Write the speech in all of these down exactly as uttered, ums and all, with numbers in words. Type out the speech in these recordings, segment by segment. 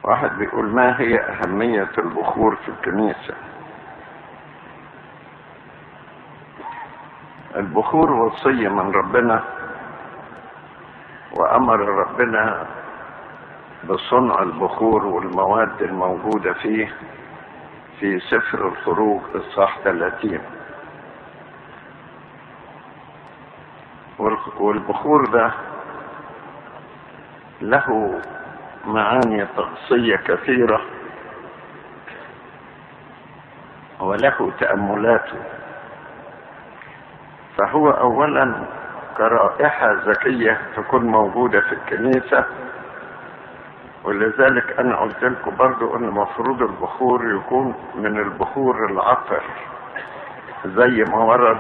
واحد بيقول: ما هي أهمية البخور في الكنيسة؟ البخور وصية من ربنا، وأمر ربنا بصنع البخور والمواد الموجودة فيه في سفر الخروج إصحاح ثلاثين. والبخور ده له معاني طقسية كثيرة وله تأملاته. فهو أولا كرائحة زكية تكون موجودة في الكنيسة، ولذلك أنا قلت لكم برضو أن مفروض البخور يكون من البخور العطر زي ما ورد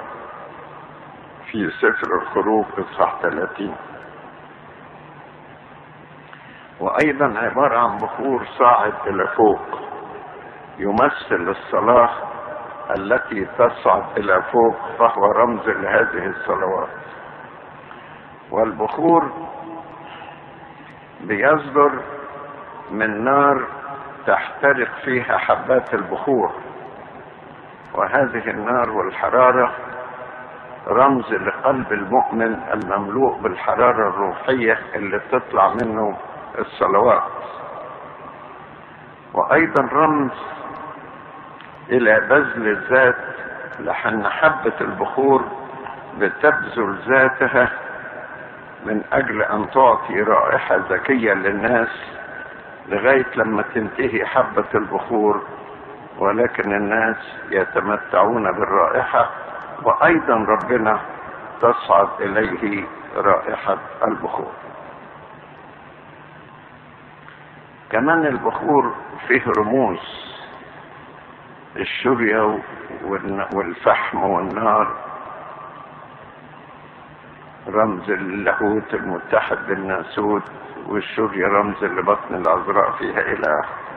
في سفر الخروج إصحاح ثلاثين. وأيضا عبارة عن بخور صاعد إلى فوق يمثل الصلاة التي تصعد إلى فوق، فهو رمز لهذه الصلوات. والبخور بيصدر من نار تحترق فيها حبات البخور، وهذه النار والحرارة رمز لقلب المؤمن المملوء بالحرارة الروحية اللي تطلع منه الصلوات. وأيضا رمز إلى بذل الذات، لأن حبة البخور بتبذل ذاتها من أجل أن تعطي رائحة زكية للناس لغاية لما تنتهي حبة البخور، ولكن الناس يتمتعون بالرائحة، وأيضا ربنا تصعد إليه رائحة البخور. كمان البخور فيه رموز، الشرية والفحم والنار رمز اللاهوت المتحد بالناسوت، والشرية رمز لبطن العذراء فيها إله.